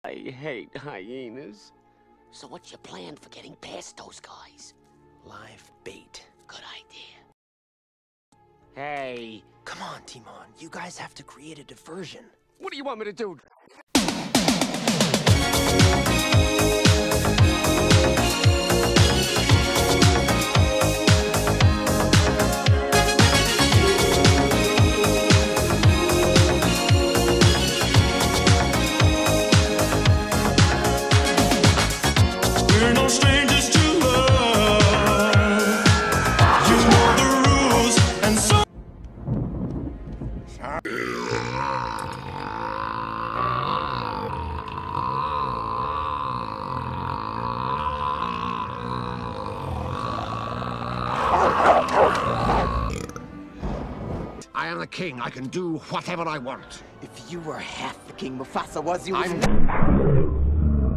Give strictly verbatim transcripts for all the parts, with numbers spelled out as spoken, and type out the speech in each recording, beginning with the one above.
I hate hyenas. So what's your plan for getting past those guys? Live bait. Good idea. Hey, Come on, Timon. You guys have to create a diversion. what do you want me to do? We're no strangers to love. You know the rules, and so. I am the king. I can do whatever I want. If you were half the king Mufasa was, you would. I'm...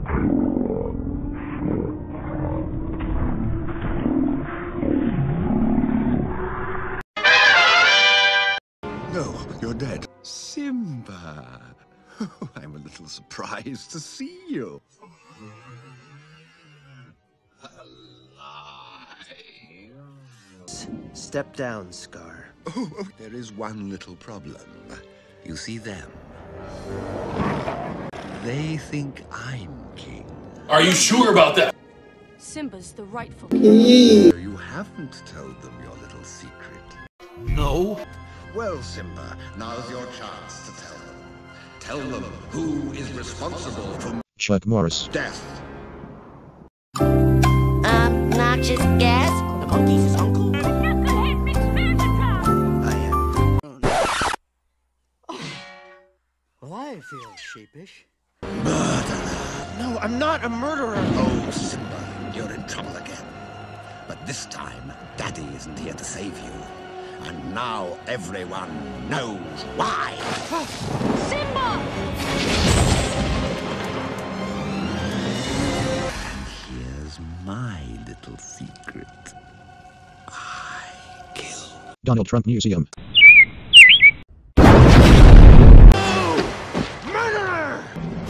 No, you're dead. Simba. I'm a little surprised to see you. Alive. Step down, Scar. Oh, oh, there is one little problem. You see them? They think I'm king. Are you sure about that? Simba's the rightful So you haven't told them your little secret. No. Well, Simba, now's your chance to tell them. Tell them who is responsible for Chuck Norris. death. Obnoxious gas? The monkey's his uncle? I am. Well, I feel sheepish. Murderer. No, I'm not a murderer. Oh, Simba, you're in trouble again. But this time, Daddy isn't here to save you. And now everyone knows why. Simba! And here's my little secret. I kill. Donald Trump Museum. Murderer!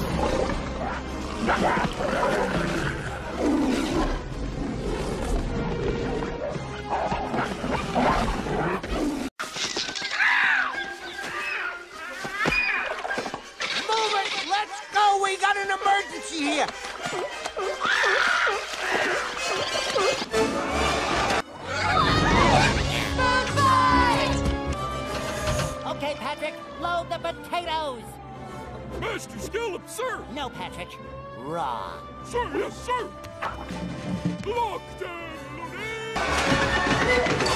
Move it! Let's go! We got an emergency here! Okay, Patrick, load the potatoes! Master Scallop, sir! No, Patrick. Raw. Sir, yes, sir! Lockdown, loading!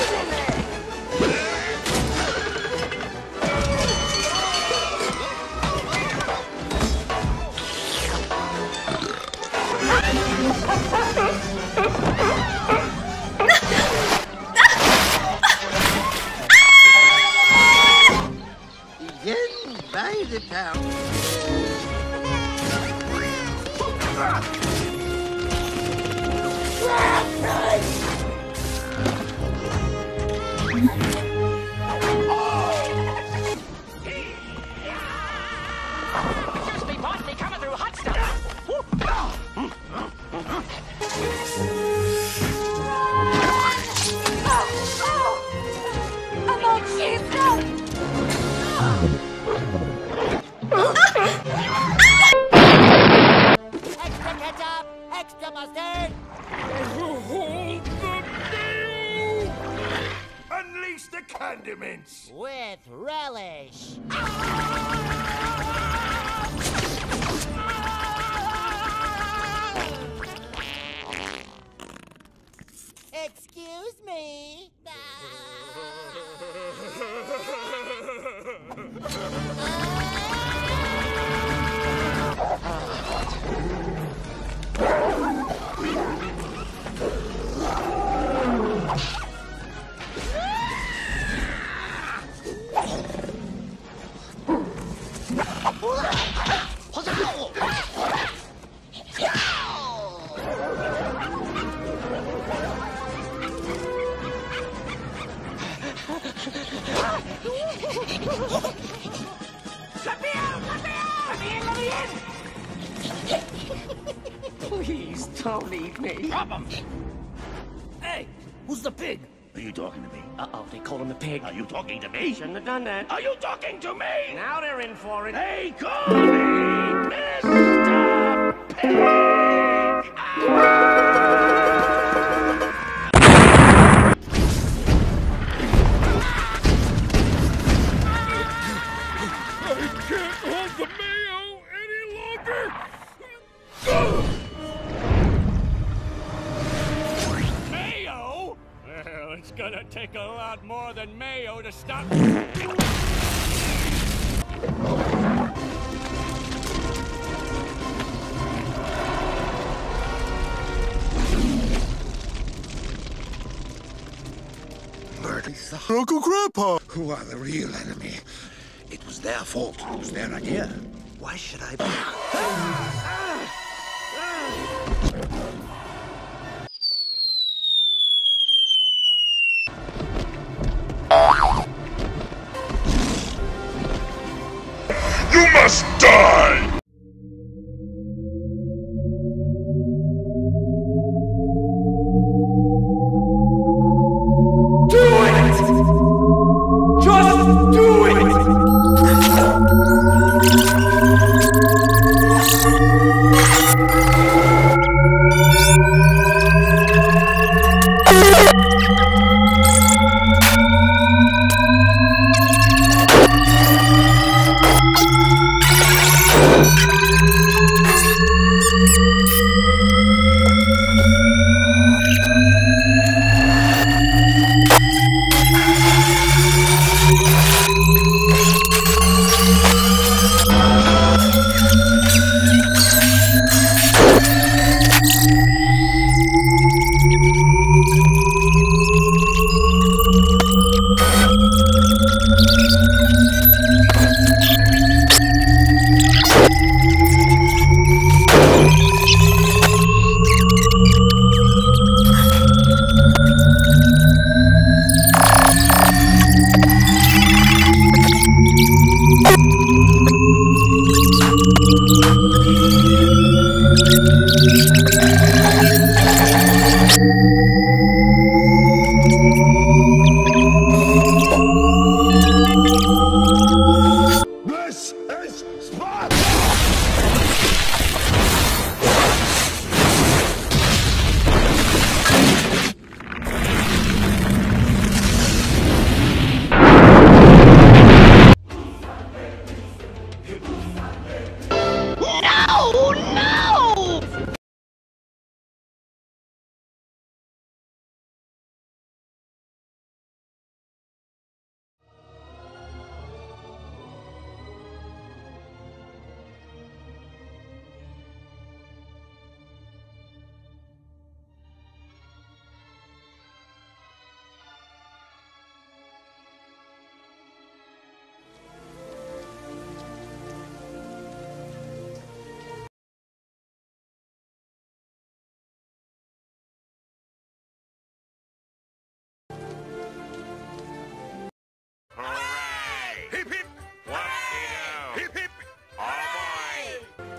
Begin by the town. Just be bossy coming through hot stuff! I'm all cheesed up! Extra ketchup! Extra mustard! Hold the nail! Unleash the condiments! With relish! Excuse me? Please don't eat me. Problem. Hey, who's the pig? Are you talking to me? Uh-oh, they called him a pig. Are you talking to me? Shouldn't have done that. Are you talking to me? Now they're in for it. They call me Mister Pig! I can't hold the mayo any longer! Mayo? Well, it's gonna take a lot more than mayo to stop. Marty's Uncle Grandpa, who are the real enemy. It was their fault. It was their idea. Why should I be? You must die! This is Sparta! Hooray! Hip hip! Whoop-de-doo! Hip hip! Oh boy!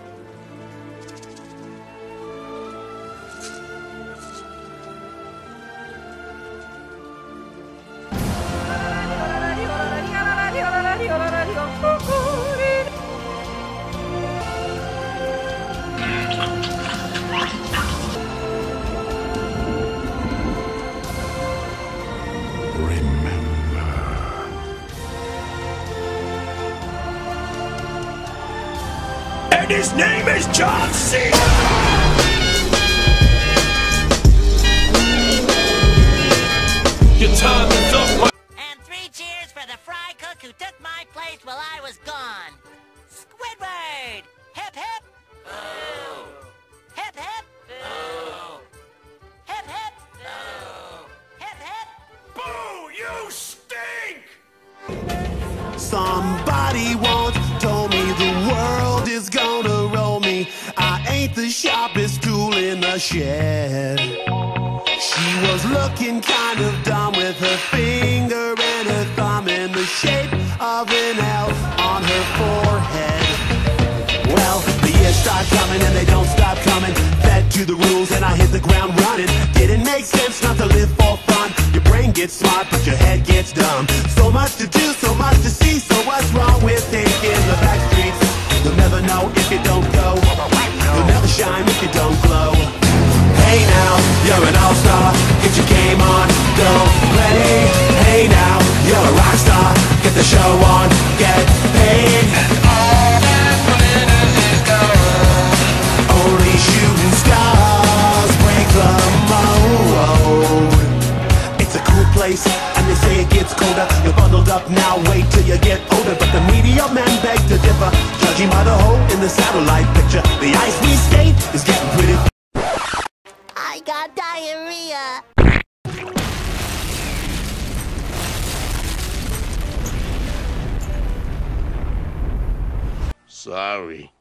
And his name is John Cena! Your time is up. And three cheers for the fry cook who took my place while I was gone. Squidward! Hip hip! Boo! Hip hip! Boo! Hip hip! Boo! Hip hip! Boo! You stink! Somebody once told me the world is gonna roll me. I ain't the sharpest tool in the shed. She was looking kind of dumb with her finger and her thumb in the shape of an L on her forehead. Well, the years start coming and they don't the ground running. Didn't make sense not to live for fun. Your brain gets smart, but your head gets dumb. So much to do, so much to see. So what's wrong with taking the back streets? You'll never know if you don't go. You'll never shine if you don't glow. Hey now, you're an all-star. Get your game on, go play. Hey now, you're a rock star. Get the show on, get paid. And all that glitters is gold. Only shooting stars break the mold. It's a cool place, and they say it gets colder. You're bundled up now, wait till you get older. But the media men beg to differ. Judging by the hole in the satellite picture, the ice we skate is getting pretty. I got diarrhea. Sorry.